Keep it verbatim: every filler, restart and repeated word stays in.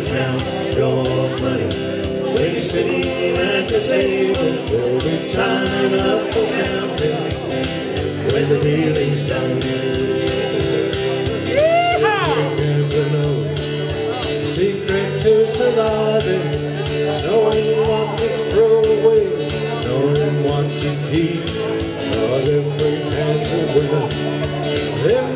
count your money. When you're sitting at the table, you'll be trying up for counting. When the dealing's done, never know the secret to surviving. Knowing what to throw away, knowing what to keep. 'Cause every hand's a winner. Every